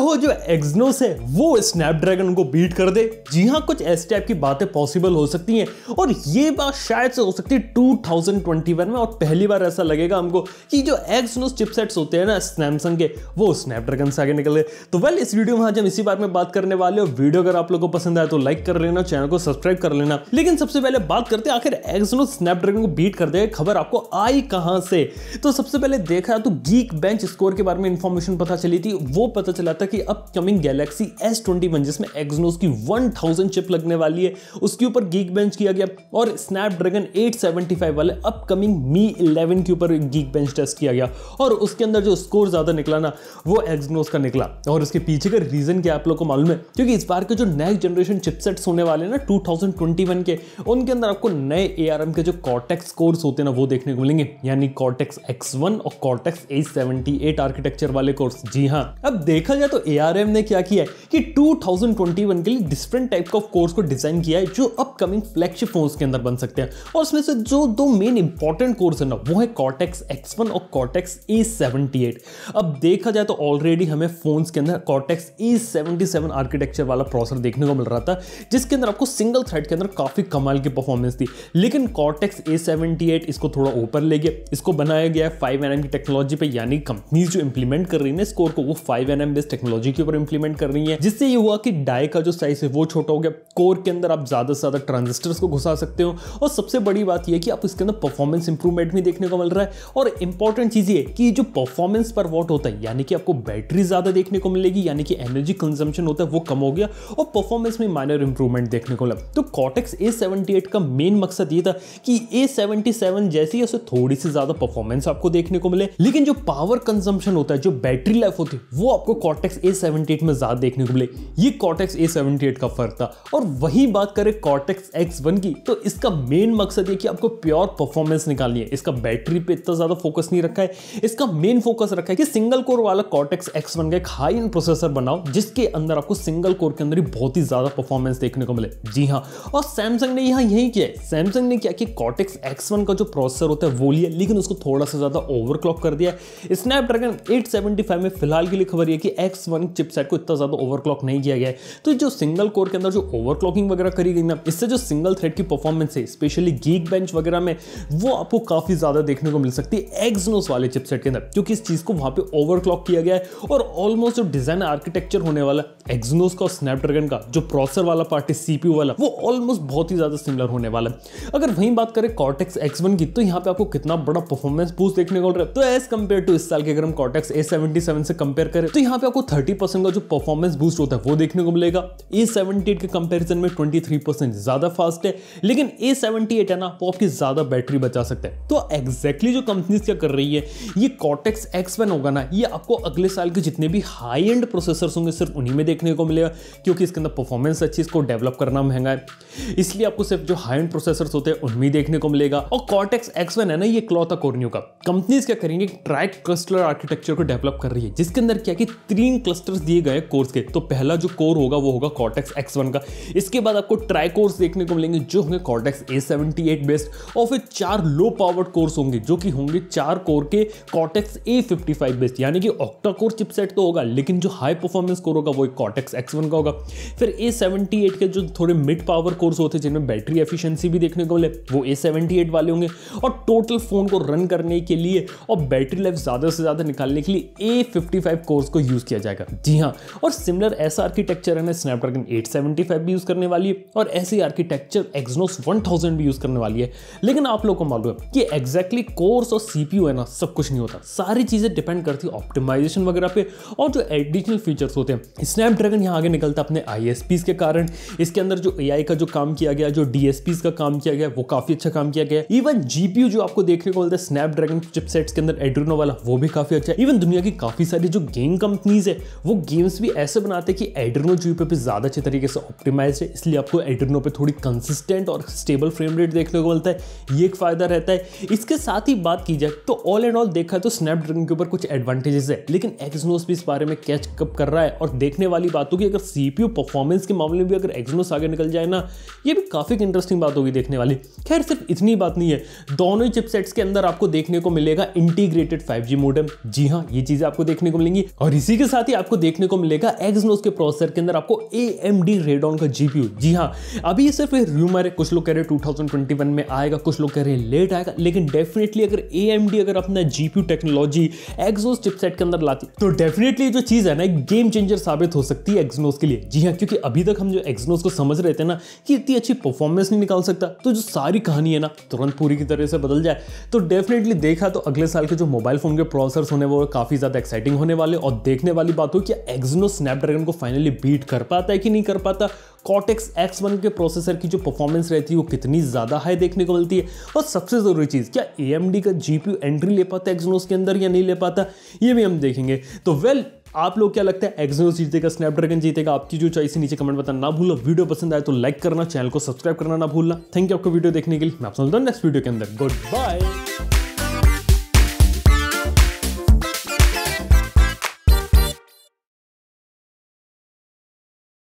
हो जो Exynos है वो स्नैपड्रैगन को बीट कर दे। जी हाँ, कुछ इस टाइप की बातें पॉसिबल हो सकती हैं और ये बात शायद से हो सकती है 2021 में, और पहली बार ऐसा लगेगा हमको कि जो Exynos चिपसेट्स होते हैं ना सैमसंग के, वो स्नैपड्रैगन से आगे निकले। तो वेल, इस वीडियो में आज हम इसी बारे में बात करने वाले। और वीडियो अगर आप लोगों को पसंद आए तो लाइक कर लेना, चैनल को सब्सक्राइब कर लेना। लेकिन सबसे पहले बात करते हैं आखिर Exynos स्नैपड्रैगन को बीट कर देगा, खबर आपको आई कहां से। तो सबसे पहले देखा तो गीक बेंच स्कोर के बारे में इंफॉर्मेशन पता चली थी। वो पता चला था कि अपकमिंग गैलेक्सी S21 जिसमें Exynos की 1000 चिप लगने वाली है, उसके ऊपर गीक बेंच किया गया और स्नैपड्रैगन 875 वाले अपकमिंग मी 11 के ऊपर गीक बेंच टेस्ट किया गया और उसके अंदर जो स्कोर ज्यादा निकला ना वो Exynos का निकला। और इसके पीछे का रीजन क्या आप लोगों को मालूम है? क्योंकि इस बार के जो नेक्स्ट जनरेशन चिपसेट्स होने वाले हैं ना 2021 के, उनके अंदर आपको नए ARM के जो Cortex कोर्स होते हैं ना वो देखने को मिलेंगे, यानी Cortex X1 और Cortex A78 आर्किटेक्चर वाले कोर्स। जी हाँ, अब देखा जाए तो ARM ने क्या किया है कि 2021 के लिए डिफरेंट टाइप ऑफ कोर्स को डिजाइन किया है जो अपकमिंग फ्लैगशिप फोन्स के अंदर बन सकते हैं। और उसमें से जो दो मेन इंपॉर्टेंट कोर्स है ना वो है Cortex X1 और Cortex A78। अब देखा जाए तो ऑलरेडी हमें फोन्स के अंदर Cortex A77 आर्किटेक्चर वाला प्रोसेसर देखने को मिल रहा था, जिसके अंदर आपको सिंगल थ्रेड के अंदर काफी कमाल की परफॉर्मेंस थी। लेकिन Cortex A78 इसको थोड़ा ऊपर ले गया, इसको बनाया गया है 5nm की टेक्नोलॉजी पे, यानी कंपनीज जो इंप्लीमेंट कर रही है इस कोर को वो 5nm बेस्ड टेक्नोलॉजी के ऊपर इंप्लीमेंट कर रही है, जिससे ये हुआ कि डाई का जो साइज है वो छोटा हो गया। कोर के अंदर आप ज्यादा से ज्यादा ट्रांजिस्टर्स को घुसा सकते हो और सबसे बड़ी बात यह है कि आप इसके अंदर परफॉर्मेंस इंप्रूवमेंट भी देखने को मिल रहा है। और इंपॉर्टेंट चीज ये कि जो परफॉर्मेंस पर वॉट होता है, यानी कि आपको बैटरी ज्यादा देखने को मिलेगी, यानी कि एनर्जी कंजम्पशन होता है वो कम हो गया और परफॉर्मेंस में माइनर इंप्रूवमेंट देखने को मिला। तो Cortex A78 का मेन मकसद ये था कि A77 जैसी उसे थोड़ी सी ज्यादा परफॉर्मेंस आपको देखने को मिले, लेकिन जो पावर कंजम्पशन होता है, जो बैटरी लाइफ होती है, वो आपको Cortex A78 में ज्यादा देखने को मिले। ये Cortex A78 का फर्क था। और वही बात करें Cortex X1 की, तो इसका मेन मकसद ये कि आपको प्योर परफॉर्मेंस निकालनी है। इसका बैटरी पे इतना ज्यादा फोकस नहीं रखा है, इसका मेन फोकस रखा है कि सिंगल कोर वाला Cortex X1 का एक हाई एंड प्रोसेसर बनाओ जिसके अंदर आपको सिंगल कोर के अंदर ही बहुत ही ज्यादा परफॉर्मेंस देखने को मिले। जी हाँ, और सैमसंग ने यहां यही किया है। सैमसंग ने क्या कि Cortex X1 का जो प्रोसेसर होता है वो लिया, लेकिन उसको थोड़ा सा ज्यादा ओवरक्लॉक कर दिया है। स्नैपड्रैगन 875 में फिलहाल के लिए खबर यह कि X1 चिपसेट को इतना ज्यादा ओवरक्लॉक नहीं किया गया है। तो जो सिंगल कोर के अंदर जो ओवरक्लॉकिंग वगैरह करी गई ना, इससे जो सिंगल थ्रेड की परफॉर्मेंस है स्पेशली गीक बेंच वगैरह में, वो आपको काफी ज्यादा देखने को मिल सकती है Exynos वाले चिपसेट के अंदर, क्योंकि इस चीज को वहां पे ओवरक्लॉक किया गया है। और ऑलमोस्ट जो डिजाइन आर्किटेक्चर होने वाला Exynos का और स्नैपड्रैगन का जो प्रोसेसर वाला पार्ट है CPU वाला, वो ऑलमोस्ट बहुत ही ज्यादा सिमिलर होने वाला है। अगर वहीं बात करें Cortex X1 की, तो यहाँ पे आपको कितना बड़ा परफॉर्मेंस बूस्ट देखने को मिल रहा है। तो एज कंपेयर टू इस साल के अगर हम Cortex A77 से कंपेयर करें तो यहाँ पे आपको 30% का जो परफॉर्मेंस बूस्ट होता है वो देखने को मिलेगा। A78 के कंपैरिजन में 23% ज्यादा फास्ट है, लेकिन A78 है ना वो आपकी ज्यादा बैटरी बचा सकता है। तो एग्जैक्टली जो कंपनीज क्या कर रही है, ये Cortex X1 होगा ना, ये आपको अगले साल के जितने भी हाई एंड प्रोसेसर्स होंगे सिर्फ उन्हीं में देखने को मिलेगा, क्योंकि इसके अंदर परफॉर्मेंस अच्छी, इसको डेवलप करना महंगा है, इसलिए आपको सिर्फ जो हाई एंड प्रोसेसर्स होते हैं उनमें देखने को मिलेगा। और Cortex X1 है ना, ये इकलौता कोर नहीं होगा। कंपनीज क्या करेंगे, ट्राई क्लस्टर आर्किटेक्चर को डेवलप कर रही है, जिसके अंदर क्या कि 3 क्लस्टर्स दिए गए कोर्स के। तो पहला जो कोर होगा वो होगा Cortex X1 का, इसके बाद आपको ट्राई कोर्स देखने को मिलेंगे जो होंगे Cortex A78 बेस्ड, और फिर 4 लो पावर्ड कोर्स होंगे जो कि होंगे 4 कोर के Cortex A55 बेस्ड, यानी कि Octa-core चिपसेट तो होगा, लेकिन जो हाई परफॉर्मेंस कोर होगा वो Cortex X1 का होगा। फिर A78 के जो थोड़े मिड पावर कोर्स होते हैं जिनमें बैटरी एफिशिएंसी भी देखने को मिले, वो A78 वाले होंगे। और टोटल फोन को रन करने के लिए और बैटरी लाइफ ज्यादा से ज्यादा निकालने के लिए A55 कोर्स को यूज किया जाएगा। जी हाँ, और सिमिलर ऐसा आर्किटेक्चर है ना स्नैपड्रैगन 875 भी यूज करने वाली है, और ऐसे आर्किटेक्चर Exynos 1000 भी यूज करने वाली है। लेकिन आप लोगों को मालूम है कि एग्जैक्टली कोर्स और CPU है ना सब कुछ नहीं होता, सारी चीजें डिपेंड करती है ऑप्टिमाइजेशन वगैरह पे और जो एडिशनल फीचर्स होते हैं। स्नैपड्रैगन यहाँ आगे निकलता है अपने ISPs के कारण। इसके अंदर जो AI का जो काम किया गया, जो DSPs का काम किया गया, वो काफी अच्छा काम किया गया। इवन GPU जो आपको देखने को मिलता है स्नैपड्रैगन चिपसेट्स के अंदर एड्रीनो वाला, वो भी काफी अच्छा है। इवन दुनिया की काफी सारी जो गेम कंपनीज है वो गेम्स भी ऐसे बनाते हैं कि एड्रीनो GPU पे ज्यादा अच्छे तरीके से ऑप्टिमाइज्ड है, इसलिए आपको एड्रीनो पे थोड़ी कंसिस्टेंट और स्टेबल फ्रेम रेट देखने को मिलता है। ये एक फायदा रहता है। इसके साथ ही बात की जाए तो ऑल एंड ऑल देखा तो स्नैपड्रैगन के ऊपर कुछ एडवांटेजेस है, लेकिन Exynos भी इस बारे में कैच अप कर रहा है। और देखने वाली बात होगी अगर CPU परफॉर्मेंस के मामले में भी अगर Exynos आगे निकल जाए ना, ये भी काफी इंटरेस्टिंग बात होगी देखने वाली। खैर सिर्फ इतनी बात नहीं है, दोनों ही चिपसेट्स के अंदर आपको देखने को मिलेगा इंटीग्रेटेड 5G मॉडेम। जी हाँ, ये चीजें आपको देखने को मिलेंगी। और इसी के साथ ही आपको देखने को मिलेगा Exynos के प्रोसेसर के अंदर आपको AMD Radeon का GPU। जी हाँ, अभी ये सिर्फ रूमर है, कुछ लोग कह रहे हैं 2021 में आएगा, कुछ लोग कह रहे हैं लेट आएगा, लेकिन डेफिनेटली अगर AMD अगर अपना GPU टेक्नोलॉजी Exynos चिपसेट के अंदर लाती तो डेफिनेटली जो चीज है ना एक गेम चेंजर साबित हो सकती है Exynos के लिए। जी हाँ, क्योंकि अभी तक हम जो Exynos को समझ रहे थे ना कि इतनी अच्छी परफॉर्मेंस नहीं निकाल सकता, तो जो सारी कहानी है ना तुरंत पूरी की तरह से बदल जाए, तो डेफिनेटली देखा तो अगले साल के जो मोबाइल फोन के प्रोसेसर्स होने वो काफी ज्यादा एक्साइटिंग होने वाले। और देखने वाली बात हो कि Exynos स्नैपड्रैगन को फाइनली बीट कर पाता है कि नहीं कर पाता, Cortex X1 के प्रोसेसर की जो परफॉर्मेंस रहती है वो कितनी ज्यादा हाई देखने को मिलती है, और सबसे जरूरी चीज क्या AMD का GPU एंट्री ले पाता है Exynos के अंदर या नहीं ले पाता, ये भी हम देखेंगे। तो वेल, आप लोग क्या लगता है, Exynos जीतेगा, स्नैपड्रैगन जीतेगा? आपकी जो चॉइस है नीचे कमेंट बताना ना भूलो। वीडियो पसंद आए तो लाइक करना, चैनल को सब्सक्राइब करना ना भूलना। थैंक यू आपको वीडियो देखने के लिए। मैं आपसे मिलता हूं नेक्स्ट वीडियो के अंदर। Good bye.